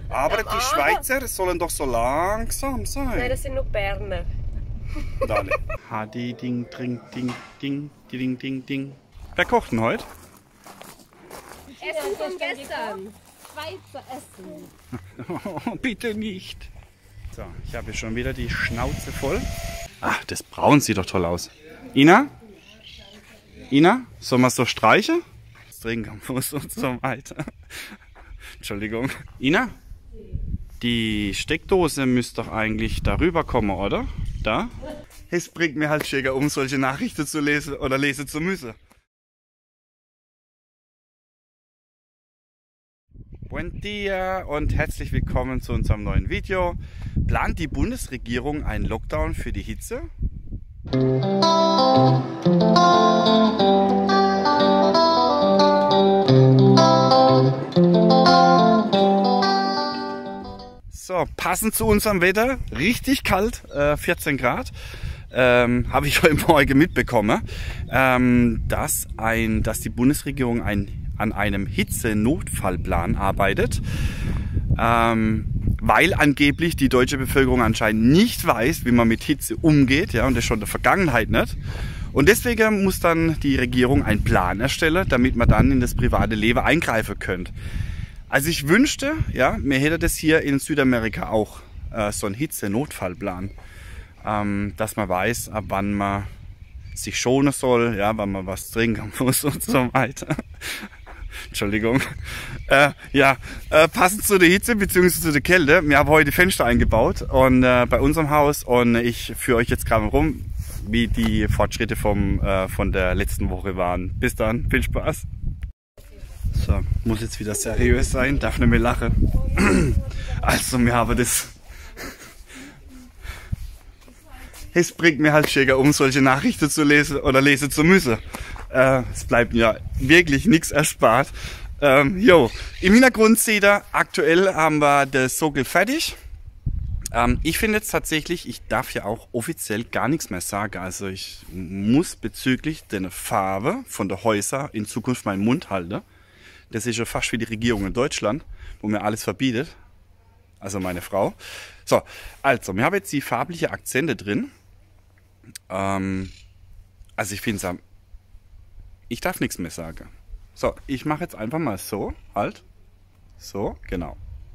Aber die Schweizer sollen doch so langsam sein. Nein, das sind nur Berner. Dale. Hadi ding, ding, ding, ding, ding, ding, ding. Wer kocht denn heute? Essen von gestern. Schweizer Essen. Oh, bitte nicht. So, ich habe schon wieder die Schnauze voll. Ach, das Braun sieht doch toll aus. Ina? Ina? Sollen wir es so streichen? Das trinken muss und so weiter. Entschuldigung. Ina? Die Steckdose müsste doch eigentlich darüber kommen, oder? Da? Es bringt mir halt schicker um, solche Nachrichten zu lesen oder lesen zu müssen. Buen dia und herzlich willkommen zu unserem neuen Video. Plant die Bundesregierung einen Lockdown für die Hitze? So, passend zu unserem Wetter, richtig kalt, 14 Grad, habe ich heute Morgen mitbekommen, dass die Bundesregierung an einem Hitzenotfallplan arbeitet, weil angeblich die deutsche Bevölkerung anscheinend nicht weiß, wie man mit Hitze umgeht, ja, und das schon in der Vergangenheit nicht. Und deswegen muss dann die Regierung einen Plan erstellen, damit man dann in das private Leben eingreifen könnte. Also ich wünschte, ja, mir hätte das hier in Südamerika auch so einen Hitzenotfallplan, dass man weiß, ab wann man sich schonen soll, ja, wann man was trinken muss und so weiter. Entschuldigung. Passend zu der Hitze bzw. zu der Kälte, wir haben heute Fenster eingebaut und bei unserem Haus, und ich führe euch jetzt gerade rum, wie die Fortschritte von der letzten Woche waren. Bis dann, viel Spaß. So, muss jetzt wieder seriös sein, darf nicht mehr lachen. Also, wir haben das. Es bringt mir halt schicker um, solche Nachrichten zu lesen oder lesen zu müssen. Es bleibt mir wirklich nichts erspart. Im Hintergrund seht ihr, aktuell haben wir das Sockel fertig. Ich finde jetzt tatsächlich, ich darf ja auch offiziell gar nichts mehr sagen. Also ich muss bezüglich der Farbe von der Häuser in Zukunft meinen Mund halten. Das ist ja fast wie die Regierung in Deutschland, wo mir alles verbietet. Also meine Frau. So, also, wir haben jetzt die farblichen Akzente drin. Also ich finde es, ich darf nichts mehr sagen. So, ich mache jetzt einfach mal so, halt. So, genau.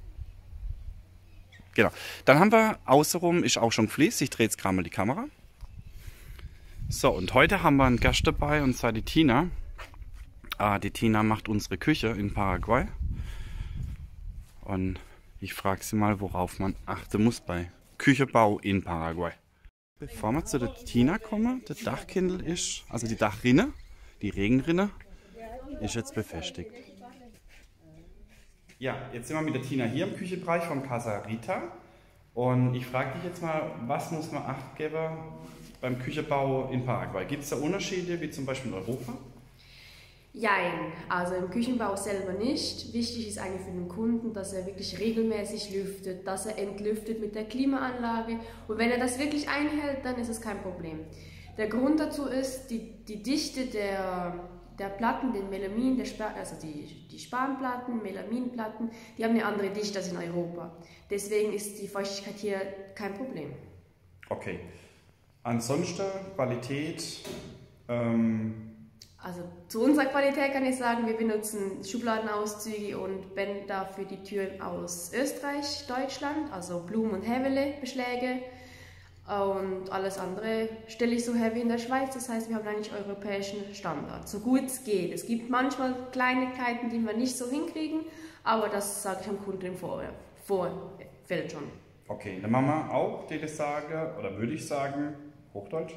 Genau. Dann haben wir außenrum, ist auch schon gefliest. Ich drehe jetzt gerade mal die Kamera. So, und heute haben wir einen Gast dabei, und zwar die Tina. Die Tina macht unsere Küche in Paraguay. Und ich frage sie mal, worauf man achten muss bei Küchenbau in Paraguay. Bevor wir zu der Tina kommen, der Dachkindel ist, also die Dachrinne, die Regenrinne, ist jetzt befestigt. Ja, jetzt sind wir mit der Tina hier im Küchenbereich von Casa Rita. Und ich frage dich jetzt mal, was muss man Acht geben beim Küchenbau in Paraguay? Gibt es da Unterschiede wie zum Beispiel in Europa? Jein, also im Küchenbau selber nicht. Wichtig ist eigentlich für den Kunden, dass er wirklich regelmäßig lüftet, dass er entlüftet mit der Klimaanlage. Und wenn er das wirklich einhält, dann ist es kein Problem. Der Grund dazu ist, die Dichte der Platten, den Melamin, also die Spanplatten, Melaminplatten, die haben eine andere Dichte als in Europa. Deswegen ist die Feuchtigkeit hier kein Problem. Okay. Ansonsten Qualität? Also zu unserer Qualität kann ich sagen, wir benutzen Schubladenauszüge und Bänder für die Türen aus Österreich, Deutschland, also Blum- und Hävele-Beschläge. Und alles andere stelle ich so her wie in der Schweiz, das heißt, wir haben eigentlich europäischen Standard, so gut es geht. Es gibt manchmal Kleinigkeiten, die wir nicht so hinkriegen, aber das sage ich am Kunden im Vorfeld schon. Okay, dann machen wir auch, die das sagen, oder würde ich sagen, Hochdeutsch,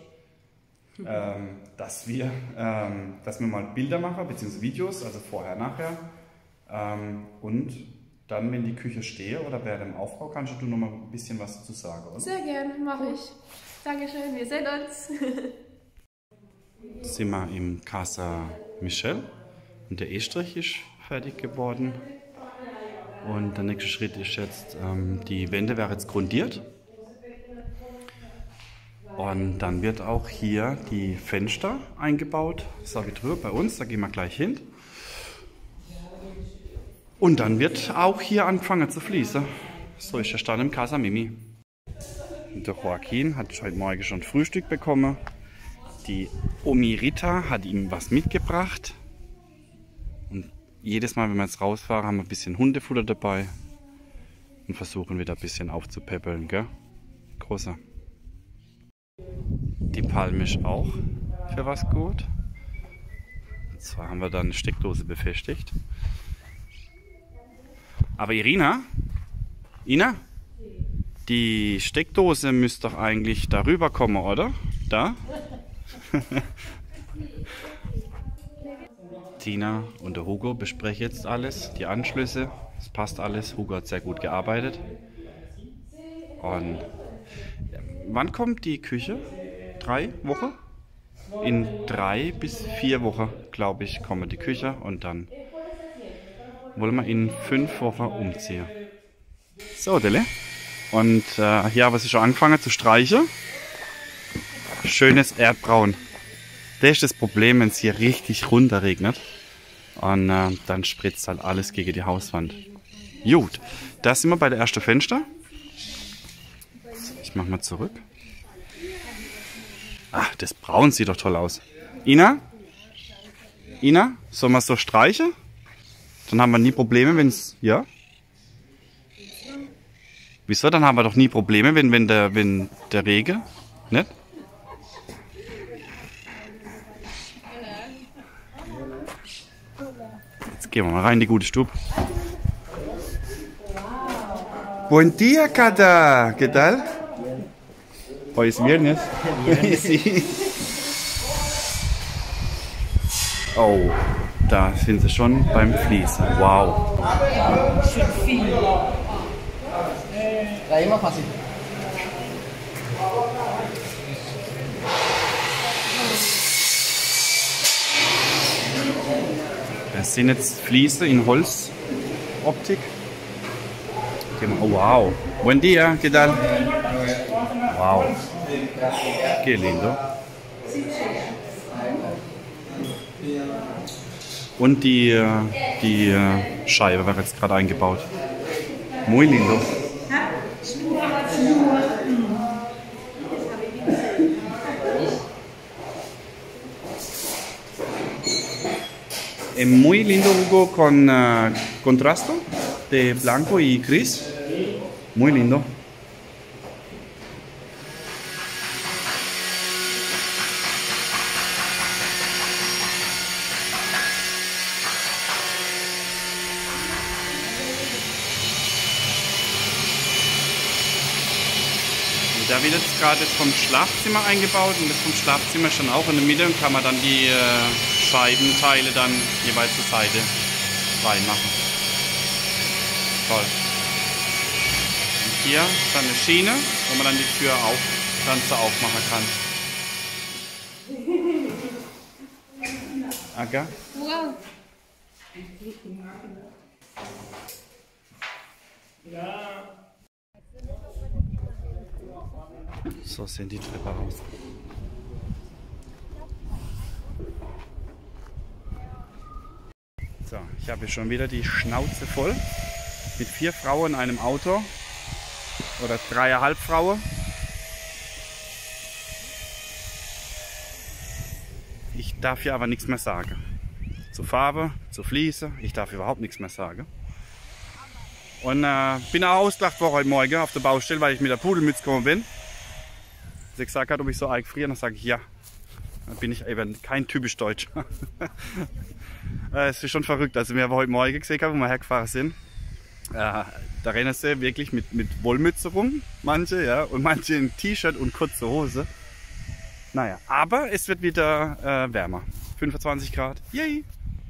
dass wir mal Bilder machen, beziehungsweise Videos, also vorher, nachher. Und dann, wenn die Küche stehe oder während dem Aufbau, kannst du noch mal ein bisschen was dazu sagen, oder? Sehr gerne, mache ich. Dankeschön, wir sehen uns. Jetzt sind wir im Casa Michel und der Estrich ist fertig geworden. Und der nächste Schritt ist jetzt, die Wände werden jetzt grundiert. Und dann wird auch hier die Fenster eingebaut. Das habe ich drüber bei uns, da gehen wir gleich hin. Und dann wird auch hier angefangen zu fließen. So ist der Stand im Casa Mimi. Der Joaquin hat heute Morgen schon Frühstück bekommen. Die Omi Rita hat ihm was mitgebracht. Und jedes Mal, wenn wir jetzt rausfahren, haben wir ein bisschen Hundefutter dabei. Und versuchen wieder ein bisschen aufzupäppeln, gell? Großer. Die Palme ist auch für was gut. Und zwar haben wir da eine Steckdose befestigt. Aber Ina, die Steckdose müsste doch eigentlich darüber kommen, oder? Da? Tina und der Hugo besprechen jetzt alles, die Anschlüsse. Es passt alles. Hugo hat sehr gut gearbeitet. Und wann kommt die Küche? 3 Wochen? In 3 bis 4 Wochen, glaube ich, kommt die Küche und dann wollen wir in 5 Wochen umziehen. So, Dele. Und hier haben sie schon angefangen zu streichen. Schönes Erdbraun. Das ist das Problem, wenn es hier richtig runter regnet. Und dann spritzt halt alles gegen die Hauswand. Gut, da sind wir bei der ersten Fenster. Ich mache mal zurück. Ach, das Braun sieht doch toll aus. Ina, sollen wir es so streichen? Dann haben wir nie Probleme, wenn es... Ja? Wieso? Dann haben wir doch nie Probleme, wenn der Regen... Nicht? Jetzt gehen wir mal rein in die gute Stube. Buen dia, Kada. ¿Qué tal? Hoy es viernes. Sí. Oh, da sind sie schon beim Fließen. Wow. Das sind jetzt Fliesen in Holzoptik. Oh, wow. Buen dia, ¿qué tal? Wow. Qué lindo. Und die Scheibe wird jetzt gerade eingebaut. Muy lindo. Muy lindo, Hugo, con contrasto de blanco y gris. Muy lindo. Da wird jetzt gerade vom Schlafzimmer eingebaut und das vom Schlafzimmer schon auch in der Mitte und kann man dann die Scheibenteile dann jeweils zur Seite reinmachen. Toll. Und hier ist dann eine Schiene, wo man dann die Tür dann so aufmachen kann. Aga? Wow. So sehen die Treppe aus. So, ich habe schon wieder die Schnauze voll. Mit 4 Frauen in einem Auto. Oder 3,5 Frauen. Ich darf hier aber nichts mehr sagen. Zur Farbe, zur Fliese, ich darf überhaupt nichts mehr sagen. Und bin auch ausgelacht worden heute Morgen auf der Baustelle, weil ich mit der Pudelmütze gekommen bin. Sie gesagt hat, ob ich so arg friere, dann sage ich ja. Dann bin ich eben kein typisch Deutscher. Es ist schon verrückt. Also wir haben heute Morgen gesehen, wo wir hergefahren sind. Da rennen sie wirklich mit Wollmütze rum, manche, ja, und manche in T-Shirt und kurze Hose. Naja, aber es wird wieder wärmer. 25 Grad. Yay!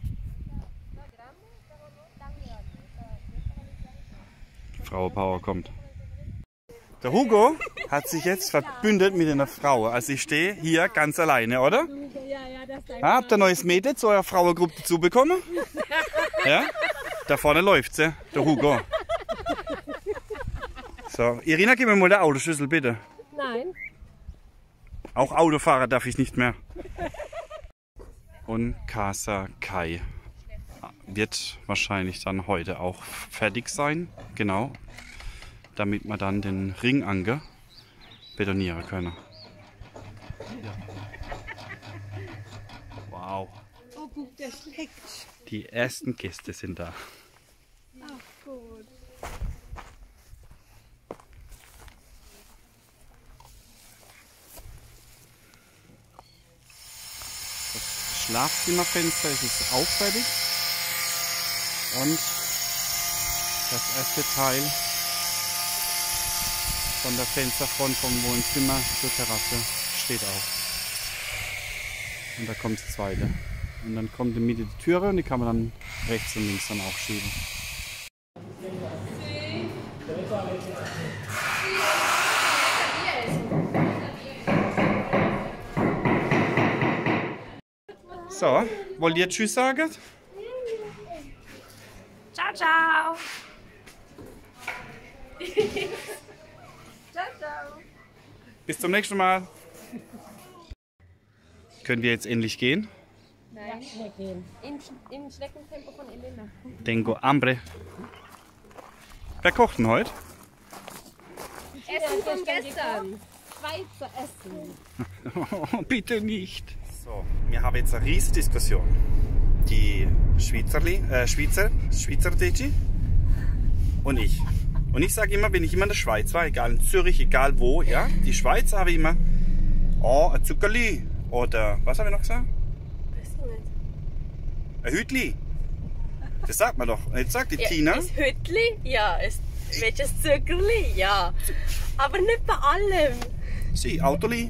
Frau Power kommt. Der Hugo hat sich jetzt verbündet mit einer Frau. Also ich stehe hier ganz alleine, oder? Ja, das ist Habt ihr ein neues Mädel zu eurer Frauengruppe dazu bekommen? Ja? Da vorne läuft sie, der Hugo. So, Irina, gib mir mal den Autoschlüssel, bitte. Nein. Auch Autofahrer darf ich nicht mehr. Und Casa Kai wird wahrscheinlich dann heute auch fertig sein. Genau. Damit wir dann den Ringanker betonieren können. Ja. Wow. Oh, guck, der schmeckt. Die ersten Gäste sind da. Ach, gut. Das Schlafzimmerfenster ist jetzt auch fertig. Und das erste Teil von der Fensterfront vom Wohnzimmer zur Terrasse steht auch. Und da kommt das zweite. Und dann kommt in der Mitte die Türe und die kann man dann rechts und links dann auch schieben. So, wollt ihr Tschüss sagen? Ciao, ciao. Ciao, ciao. Bis zum nächsten Mal. Können wir jetzt endlich gehen? Nein, wir gehen. Im Schneckentempo von Elena. Tengo hambre. Wer kocht denn heute? Essen von gestern. Schweizer Essen. Oh, bitte nicht. So, wir haben jetzt eine riesige Diskussion. Die Schweizerdeutsche und ich. Und ich sage immer, wenn ich immer in der Schweiz war, egal in Zürich, egal wo, ja, die Schweizer habe ich immer, oh, ein Zuckerli. Oder, was habe ich noch gesagt? Weißt du nicht? Ein Hütli. Das sagt man doch. Jetzt sagt die Ja, Tina. ein Hütli, ja. Welches Zuckerli, ja. Aber nicht bei allem. Sie, Autoli.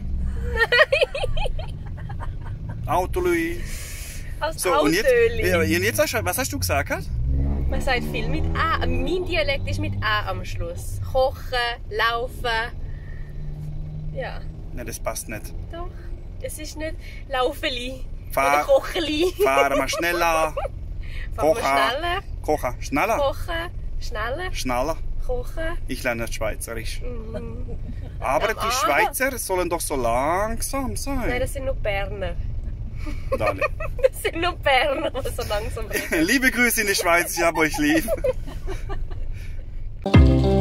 Autoli. Aus So, und jetzt, Autöli. ja, und jetzt was hast du gesagt? Man sagt viel mit A. Mein Dialekt ist mit A am Schluss. Kochen, laufen. Ja, Nein, das passt nicht. doch. Es ist nicht Laufeli Fahr- oder Kocheli. Fahren wir schneller. Fahren wir schneller. Kochen. Schneller. Kochen, schneller. Schneller. Kochen. Ich lerne nicht Schweizerisch. Mhm. Aber Am die Schweizer sollen doch so langsam sein. Nein, das sind nur Berner. Dale. Das sind nur Berner, die so langsam reden. Liebe Grüße in die Schweiz, ich hab euch lieb.